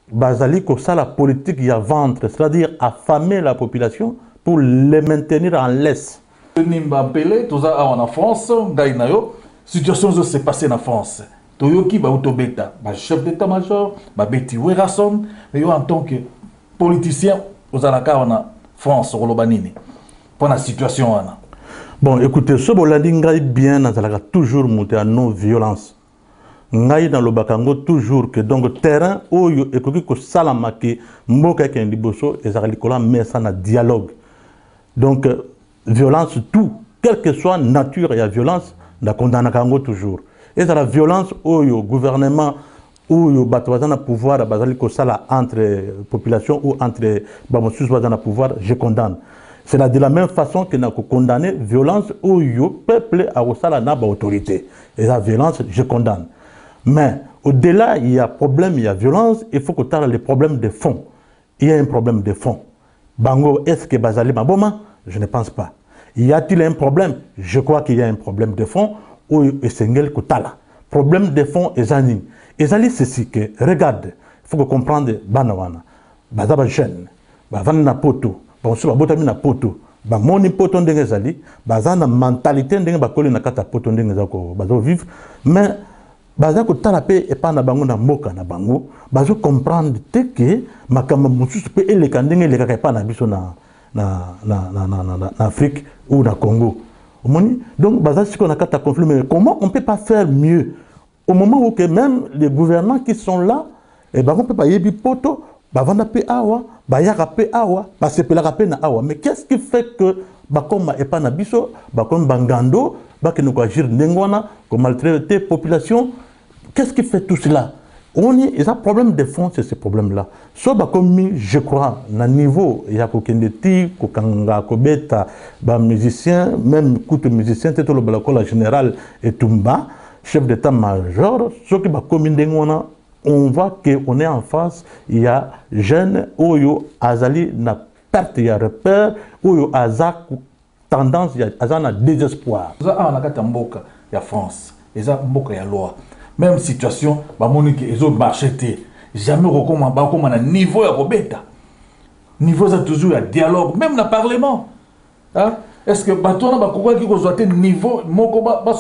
bazali ko ça la politique il y a ventre, c'est-à-dire affamer la population pour les maintenir en laisse. Nimba Pelé, tout ça en France, Gaïnayo, situation s'est passée en France. Toyoki ba utobeta, ba chef d'état-major, ba beti Werason, mais yo en tant que politicien aux alaka en France, Rolobanini. Pour la situation ana. Bon, écoutez, ce bolandi ngai bien dans la toujours monter à non-violence. Ngai dans le bakango toujours que donc terrain où yo ekoki ko salama ke mboka ke ndiboso ezali kola mais ça na dialogue. Donc violence tout, quelle que soit nature et la violence, na condamna kango toujours. Et ça la violence où le gouvernement ou le batouazana pouvoir bazali ko sala entre population ou entre bamosus bazana pouvoir, je condamne. C'est de la même façon que nous condamné violence où le peuple a sala na ba autorité. Et la violence, je condamne. Mais au-delà, il y a problème, il y a violence, il faut que tu aies les problèmes de fond. Il y a un problème de fond. Bango, est-ce que bazali maboma? Je ne pense pas. Y a-t-il un problème? Je crois qu'il y a un problème de fond. Ou esengel kutala. Problème de fond est zani. Et zali c'est ce que regarde. Il faut que comprendre banawana. Bazaba jeune. Bazana na poto. Bon so botami na poto. Ba moni poto ndenge zali. Bazana mentalité ndenge bakoli na kata poto ndenge zako bazo vivre. Mais baza kutala pe epa na bango na mboka na bango. Bazo comprendre te que makamba mususu pe eleka ndenge eleka epa na biso na Afrique ou na Congo. Donc, conflit, mais comment on ne peut pas faire mieux au moment où que même les gouvernants qui sont là, on ne peut pas y aller poto, on pe awa, awa, awa. Mais qu'est-ce qui fait que bakoma et pas nabiso, bakoma bangando, bakeno ko agir ndengwana, ko maltraiter la population? Qu'est-ce qui fait tout cela? Il y a un problème de fond, c'est ce problème-là. So bakomi, je crois, na niveau, il y a kokendeti, kokanga, kobeta, ba musicien, même couteau musicien, c'est le balakola général et Tumba, chef d'état-major, ce qui bakomi ndengwana, on voit qu'on est en face, il y a jeunes, oyo azali na perte, il y a repère, oyo azak tendance, il y a azana désespoir. Ça a un kata mboka, il y a France, il y a mboka, il y a loi. Même situation, Monique et autres marchés, jamais recommandé à niveau à Robeta. Niveau ça toujours à dialogue, même dans le Parlement. Hein? Est-ce que Batona va croire qu'il faut un niveau, mon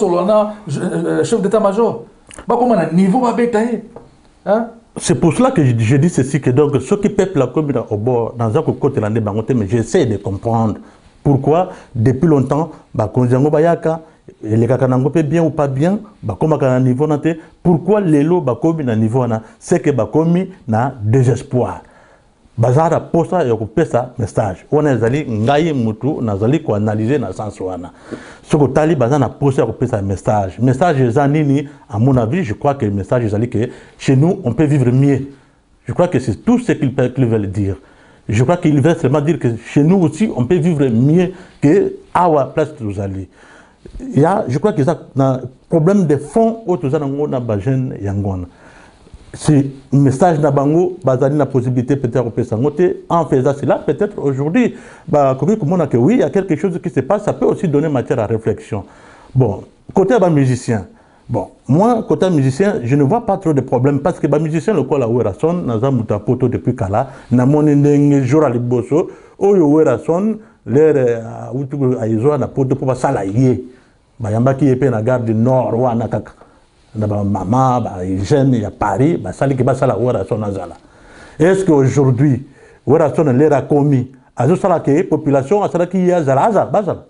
chef d'état-major, à niveau à Beta? C'est pour cela que je dis ceci, que donc ceux qui peuplent la commune au bord, dans un côté de Bangote, mais j'essaie de comprendre pourquoi depuis longtemps, Konziango Bayaka, les kakanango peut bien ou pas bien, comme à niveau nante, pourquoi les lots bakomi na niveau na, c'est que bakomi na désespoir. Bazara posa et pesa message. On est allé ngaye mutu, nazali ko analyser na sens wana. Ce que tali bazana posa et pesa message. Message zanini, à mon avis, je crois que le message est allé que chez nous on peut vivre mieux. Je crois que c'est tout ce qu'ils veulent dire. Je crois qu'ils veulent seulement dire que chez nous aussi on peut vivre mieux que à la place de nous aller. Il y a, je crois qu'il y a un problème de fond au Bajen Yangon. C'est un message d'Abango, basé la possibilité peut-être en faisant cela, peut-être aujourd'hui, oui, il y a quelque chose qui se passe, ça peut aussi donner matière à réflexion. Bon, côté musicien, bon, moi, côté musicien, je ne vois pas trop de problèmes parce que les musiciens, le quoi la Werason, n'a pas poto depuis Kala, n'a mon jour à l'Iboso, ou Werason, l'air à Isoa, n'a pas de pouvoir salayer. Bayamba qui est na gare du Nord, ou à Nakaka. Maman, jeune, il y a Paris, sali qui passe à la Werason Nazala. Est-ce qu'aujourd'hui, Werason l'air a commis, à ce sala qui est population, à ce qui y a Zalaza, Bazala.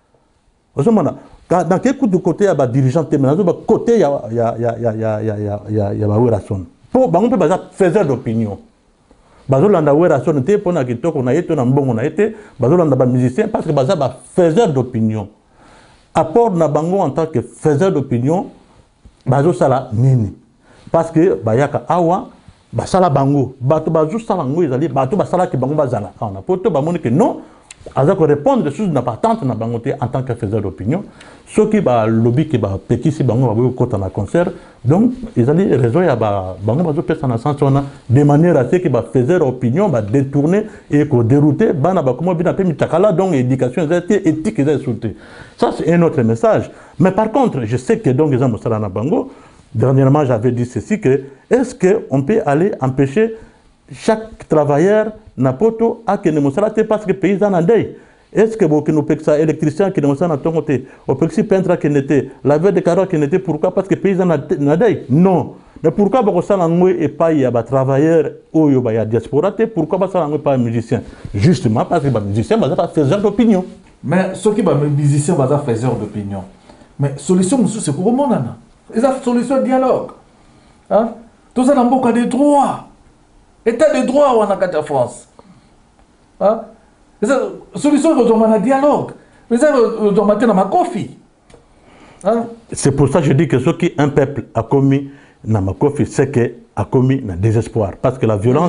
Dans quel coup de côté, il y a des dirigeants, côté, il y a Werason. Pour, on peut faire d'opinion. Bazolanda Werason, pour na kito, on a été, on a bon, on a été, Bazolanda musicien, parce que Bazaba faiseur d'opinion. Apport Nabango en tant que faiseur d'opinion, Bazo Sala Nini. Parce que Bayaka Awa, Basala Bango, Bato Bazo Salango, ils allaient, Bato Basala qui Bango Bazala. On a poto Bamoni que non, Azak répondre des choses importantes na Bangote en tant que faiseur d'opinion. Ceux qui ba lobby qui ba petit si Bango va côté na concert, donc ils allaient réseau ya ba Bango Bazo pesa na sens de manière à ce que ba faiseur d'opinion ba détourner et ko dérouter bana ba comment bien appelé mitakala donc éducation éthique et sauté. Ça c'est un autre message. Mais par contre, je sais que donc les gens na Bango, dernièrement j'avais dit ceci que est-ce qu'on peut aller empêcher chaque travailleur n'a pas tout à que nous parce que le pays en a deuil. Est-ce que vous avez ça électricien qui nous a ton côté, au petit peintre qui n'était, la veille de carottes qui n'était pourquoi parce que le pays en a deuil? Non. Mais pourquoi vous avez et pas y a travailleurs ou y a diaspora? Pourquoi vous avez pas musicien? Justement parce que les musiciens sont faiseurs d'opinion. Mais ceux qui sont musiciens sont faiseurs d'opinion. Mais la solution, c'est pour le monde. Et la solution, le dialogue. Hein? Tout ça, dans des droits. État de droit, on a en France. Hein? La solution, c'est le dialogue. Mais ça, c'est dans ma coffee. Hein? C'est pour ça que je dis que ce qu'un peuple a commis dans ma coffee, c'est qu'il a commis un désespoir. Parce que la violence.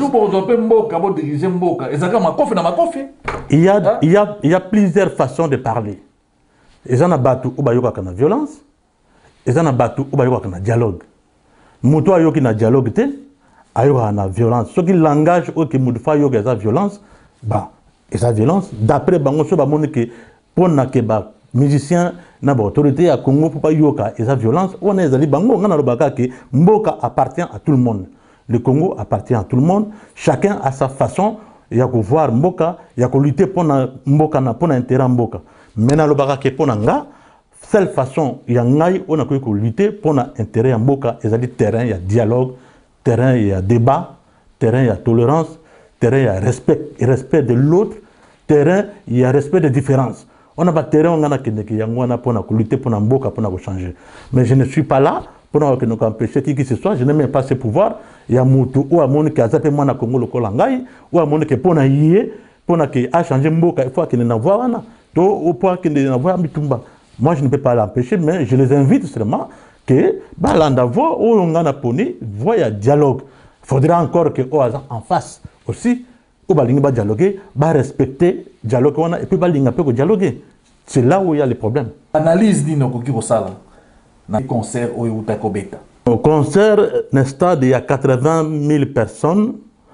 Il y a plusieurs façons de parler. Ils en ont battu ou la violence. Ils en ont battu ou la dialogue. Moutou a yoki na dialogue te, ayo na violence. Ce qui langage ou qui moudfa yoki la violence, bah, esa violence. D'après bango so ba moni que pour na ke ba musicien na ba autorité à Congo pour pas yoka esa violence, on est allé bango ngana lobaka que mboka appartient à tout le monde. Le Congo appartient à tout le monde. Chacun a sa façon. Il y a que voir mboka, il y a que lutter pour na mboka na pour na intérêt mboka. Maintenant lobaka ke pour na nga. Seule façon, il y a on a lutter pour l'intérêt en Boka, il y a terrain, il y a dialogue, terrain, il y a débat, terrain, il y a tolérance, terrain, il y a respect de l'autre, terrain, il y a respect des différences. On n'a pas terrain, on a pour lutter pour Boka, pour changer. Mais je ne suis pas là pour nous empêcher qui que ce soit, je n'ai même pas ce pouvoir. Il y a Moutou ou à mon qui a zappé moi na Congo le Kolangai, ou à mon qui pour na yé, pour na qui a changé Boka, il faut qu'il n'en voit un, au point qu'il n'en voit un mitumba. Moi, je ne peux pas l'empêcher, mais je les invite seulement que l'andavo ou on a poni voit dialogue. Il faudra encore que en face aussi, ou va dialoguer, va respecter le dialogue et puis va dialoguer. C'est là où il y a les problèmes. Analyse dit nos sala. Dans les concerts où il y a Kobeta. Au concert, un stade, il y a 80 000 personnes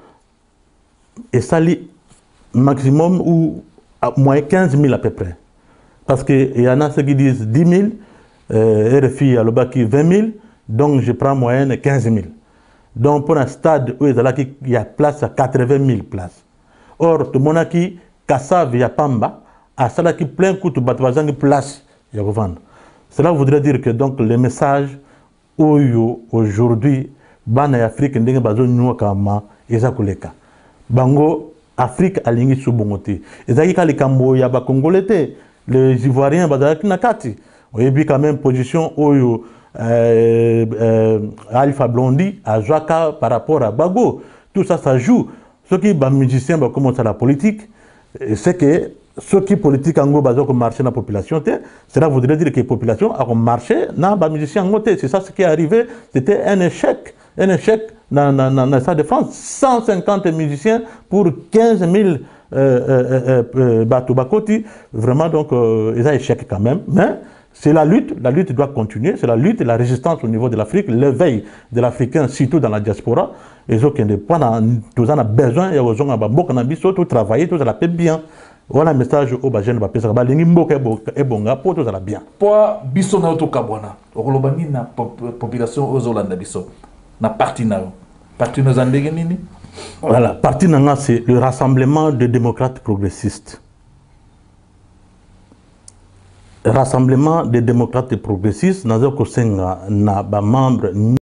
et ça lit maximum ou à moins 15 000 à peu près. Parce qu'il y en a ceux qui disent 10 000, RFI à l'Obaki 20 000, donc je prends moyenne 15 000. Donc pour un stade où il y a place à 80 000 places. Or, tout le monde qui Kassav et Pamba, à cela qui plein coup de batouazang place, il y a vendre. Cela voudrait dire que donc le message aujourd'hui, Bana Afrique n'est pas besoin kama ezakuleka. Bango Afrique a lingi subongote. Ezaki ka likambo ya ba Congolais. Les Ivoiriens, on a vu quand même position où Alpha Blondy à Joaka par rapport à Bago. Tout ça, ça joue. Ceux qui sont musiciens commencent à la politique, c'est que ceux qui politique en gros ont marché dans la population, cela voudrait dire que la population a marché dans les musiciens en c'est ça ce qui est arrivé, c'était un échec dans le Stade de France. 150 musiciens pour 15 000 Bakoti, vraiment donc ils ont échec quand même, mais c'est la lutte doit continuer, c'est la lutte et la résistance au niveau de l'Afrique, l'éveil de l'Africain, surtout dans la diaspora, et autres qui ne tous en a besoin, et aux gens à tout travailler, tout ça la paix bien. Voilà un message au Bajen Bapé, ça va et bonga pour tout ça la bien. Pour biso na auto kabwana, okolobani na population aux Hollandais biso, na parti na zandege nini. Voilà, parti nanga c'est le Rassemblement des démocrates progressistes. Rassemblement des démocrates progressistes, nous avons na ba membre